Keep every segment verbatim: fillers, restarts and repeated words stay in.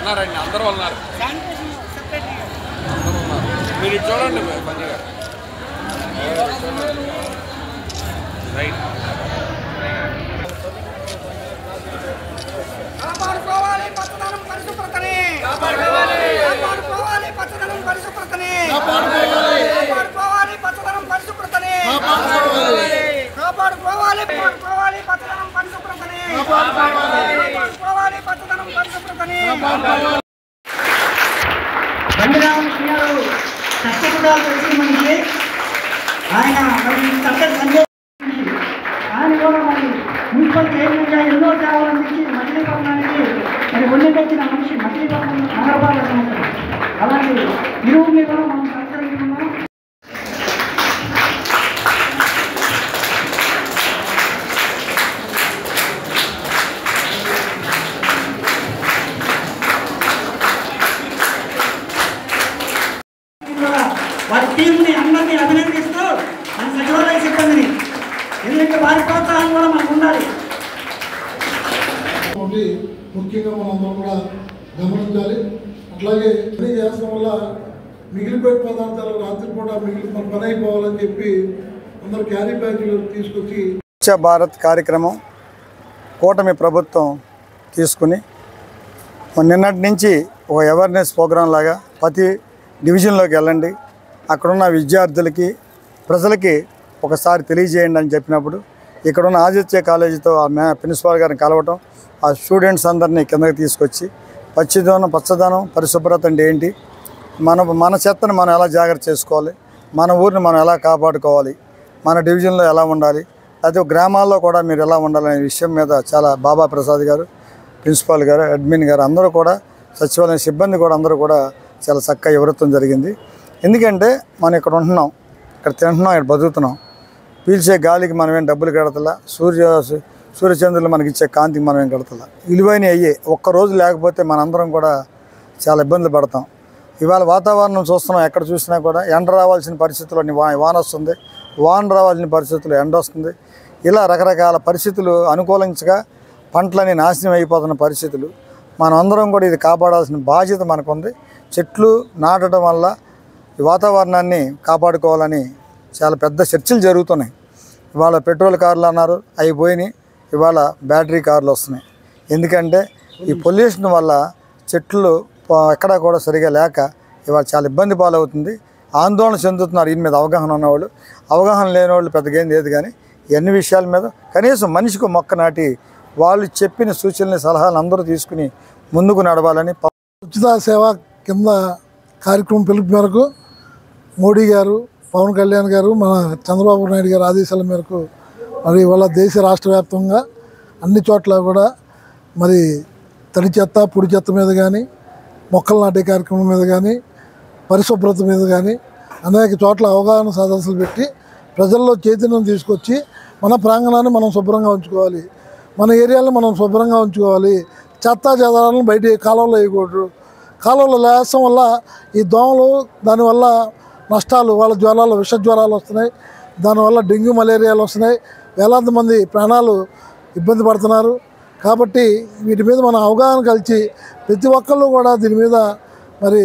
ఉన్నారండి, అందరూ ఉన్నారు. మీరు చూడండి మంచిగా రైట్. కాపాడుకోవాలి పచ్చదనం పరిశుభ్రతని, కాపాడుకోవాలి కాపాడుకోవాలి పచ్చదనం పరిశుభ్రతని, కాపాడుకోవాలి కాపాడుకోవాలి పచ్చదనం పరిశుభ్రతని, కాపాడుకోవాలి కాపాడుకోవాలి కాపాడుకోవాలి పచ్చదనం పరిశుభ్రతని, కాపాడుకోవాలి కాపాడుకోవాలి పచ్చదనం పరిశుభ్రతని. బండిరామకృష్ణ గారు కష్టపడాలి తెలిసి మనకి ఆయన మరి చక్కటి సందేశం ఆయన కూడా మరి మున్సిపల్ చైర్మన్గా ఎన్నో సేవలు అందించి మచిలీపట్నానికి మరి ఒళ్ళు తెచ్చిన మనిషి మచిలీపట్నం నగరపాలక సంస్థ. అలాంటి ఇరువురిని కూడా మనం సత్కరించుకున్నాం. వారి టీంని అందరినీ అభినందిస్తూ మన సచివాలయ సిబ్బందిని, ఎందుకంటే వారి ప్రోత్సాహం కూడా మనకు ఉండాలి. ముఖ్యంగా మనందరం కూడా గమనించాలి. అట్లాగే పని చేసడం వల్ల మిగిలిపోయే పదార్థాలు రాత్రిపూట మిగిలి మన పని అయిపోవాలని చెప్పి అందరూ క్యారీ బ్యాగులు తీసుకొచ్చి స్వచ్ఛ భారత్ కార్యక్రమం కూటమి ప్రభుత్వం తీసుకుని నిన్నటి నుంచి ఒక అవేర్నెస్ ప్రోగ్రాం లాగా ప్రతి డివిజన్లోకి వెళ్ళండి, అక్కడున్న విద్యార్థులకి ప్రజలకి ఒకసారి తెలియజేయండి అని చెప్పినప్పుడు ఇక్కడున్న ఆదిత్య కాలేజీతో ఆ మే ప్రిన్సిపాల్ గారిని కలవటం, ఆ స్టూడెంట్స్ అందరినీ కిందకి తీసుకొచ్చి పచ్చిదనం పచ్చదనం పరిశుభ్రత అంటే ఏంటి, మన మన చెత్తను మనం ఎలా జాగ్రత్త చేసుకోవాలి, మన ఊరిని మనం ఎలా కాపాడుకోవాలి, మన డివిజన్లో ఎలా ఉండాలి, అయితే గ్రామాల్లో కూడా మీరు ఎలా ఉండాలనే విషయం మీద చాలా బాబా ప్రసాద్ గారు, ప్రిన్సిపాల్ గారు, అడ్మిన్ గారు అందరూ కూడా సచివాలయం సిబ్బంది కూడా అందరూ కూడా చాలా చక్కగా వివరించడం జరిగింది. ఎందుకంటే మనం ఇక్కడ ఉంటున్నాం, ఇక్కడ తింటున్నాం, ఇక్కడ బతుకుతున్నాం, పీల్చే గాలికి మనం ఏం డబ్బులు కడతలా, సూర్య సూర్యచంద్రులు మనకి ఇచ్చే కాంతికి మనం ఏం కడతలా, విలువైన అయ్యే ఒక్కరోజు లేకపోతే మనందరం కూడా చాలా ఇబ్బందులు పడతాం. ఇవాళ వాతావరణం చూస్తున్నాం, ఎక్కడ చూసినా కూడా ఎండ రావాల్సిన పరిస్థితుల్లో వా వాన వస్తుంది, వాన రావాల్సిన పరిస్థితుల్లో ఎండ వస్తుంది. ఇలా రకరకాల పరిస్థితులు అనుకూలించగా పంటలని నాశనం అయిపోతున్న పరిస్థితులు. మనం అందరం కూడా ఇది కాపాడాల్సిన బాధ్యత మనకుంది. చెట్లు నాటడం వల్ల ఈ వాతావరణాన్ని కాపాడుకోవాలని చాలా పెద్ద చర్చలు జరుగుతున్నాయి. ఇవాళ పెట్రోల్ కార్లు అన్నారు, అవి పోయినాయి, ఇవాళ బ్యాటరీ కార్లు వస్తున్నాయి. ఎందుకంటే ఈ పొల్యూషన్ వల్ల చెట్లు ఎక్కడా కూడా సరిగా లేక ఇవాళ చాలా ఇబ్బంది పాలవుతుంది. ఆందోళన చెందుతున్నారు దీని మీద అవగాహన ఉన్నవాళ్ళు. అవగాహన లేని వాళ్ళు పెద్దగా ఏం లేదు, కానీ ఎన్ని విషయాల మీద కనీసం మనిషికి మొక్క నాటి వాళ్ళు చెప్పిన సూచనలు సలహాలు అందరూ తీసుకుని ముందుకు నడవాలని. ఉచిత సేవ కింద కార్యక్రమం పిలుపు మేరకు మోడీ గారు, పవన్ కళ్యాణ్ గారు, మన చంద్రబాబు నాయుడు గారు ఆదేశాల మేరకు మరి ఇవాళ దేశ రాష్ట్ర వ్యాప్తంగా అన్ని చోట్ల కూడా మరి తడి చెత్త పొడి చెత్త మీద కానీ, మొక్కలు నాటే కార్యక్రమం మీద కానీ, పరిశుభ్రత మీద కానీ అనేక చోట్ల అవగాహన సదస్సులు పెట్టి ప్రజల్లో చైతన్యం తీసుకొచ్చి మన ప్రాంగణాన్ని మనం శుభ్రంగా ఉంచుకోవాలి, మన ఏరియాలో మనం శుభ్రంగా ఉంచుకోవాలి, చెత్త చెదారాలను బయట కాలువలో వేయకూడదు. కాలువలో లేసం వల్ల ఈ దోమలు దానివల్ల నష్టాలు, వాళ్ళ జ్వరాలు విష జ్వరాలు వస్తున్నాయి, దానివల్ల డెంగ్యూ మలేరియాలు వస్తున్నాయి, వేలాది మంది ప్రాణాలు ఇబ్బంది పడుతున్నారు. కాబట్టి వీటి మీద మనం అవగాహన కలిసి ప్రతి ఒక్కళ్ళు కూడా దీని మీద మరి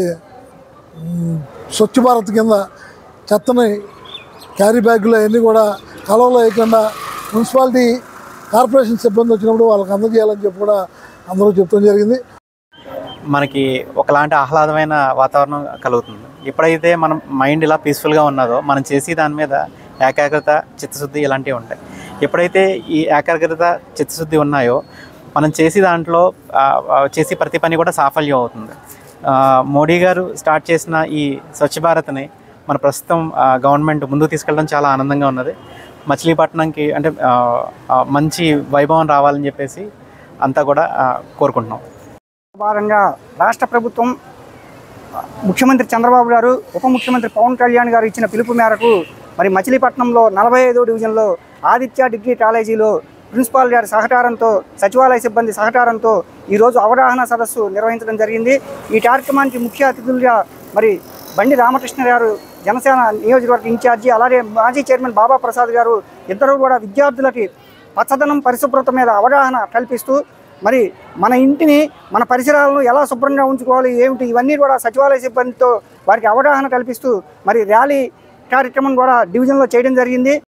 స్వచ్ఛ భారత్ కింద చెత్తని క్యారీ బ్యాగులు అవన్నీ కూడా కాలువలో వేయకుండా మున్సిపాలిటీ కార్పొరేషన్ సిబ్బంది వచ్చినప్పుడు వాళ్ళకి అందజేయాలని చెప్పి కూడా అందరూ చెప్తాం జరిగింది. మనకి ఒకలాంటి ఆహ్లాదమైన వాతావరణం కలుగుతుంది. ఎప్పుడైతే మనం మైండ్ ఇలా పీస్ఫుల్గా ఉన్నదో మనం చేసి దాని మీద ఏకాగ్రత చిత్తశుద్ధి ఇలాంటివి ఉంటాయి. ఎప్పుడైతే ఈ ఏకాగ్రత చిత్తశుద్ధి ఉన్నాయో మనం చేసి దాంట్లో చేసి ప్రతి పని కూడా సాఫల్యం అవుతుంది. మోడీ గారు స్టార్ట్ చేసిన ఈ స్వచ్ఛ భారత్ని మన ప్రస్తుతం గవర్నమెంట్ ముందుకు తీసుకెళ్ళడం చాలా ఆనందంగా ఉన్నది. మచిలీపట్నంకి అంటే మంచి వైభవం రావాలని చెప్పేసి అంతా కూడా కోరుకుంటున్నాం. భాగంగా రాష్ట్ర ప్రభుత్వం ముఖ్యమంత్రి చంద్రబాబు గారు, ఉప ముఖ్యమంత్రి పవన్ కళ్యాణ్ గారు ఇచ్చిన పిలుపు మేరకు మరి మచిలీపట్నంలో నలభై ఐదో డివిజన్లో ఆదిత్య డిగ్రీ కాలేజీలో ప్రిన్సిపాల్ గారి సహకారంతో, సచివాలయ సిబ్బంది సహకారంతో ఈరోజు అవగాహన సదస్సు నిర్వహించడం జరిగింది. ఈ కార్యక్రమానికి ముఖ్య అతిథులుగా మరి బండి రామకృష్ణ గారు, జనసేన నియోజకవర్గ ఇన్ఛార్జి, అలాగే మాజీ చైర్మన్ బాబా ప్రసాద్ గారు ఇద్దరు కూడా విద్యార్థులకి పచ్చదనం పరిశుభ్రత మీద అవగాహన కల్పిస్తూ మరి మన ఇంటిని మన పరిసరాలను ఎలా శుభ్రంగా ఉంచుకోవాలి ఏమిటి ఇవన్నీ కూడా సచివాలయ సిబ్బందితో వారికి అవగాహన కల్పిస్తూ మరి ర్యాలీ కార్యక్రమం కూడా డివిజన్లో చేయడం జరిగింది.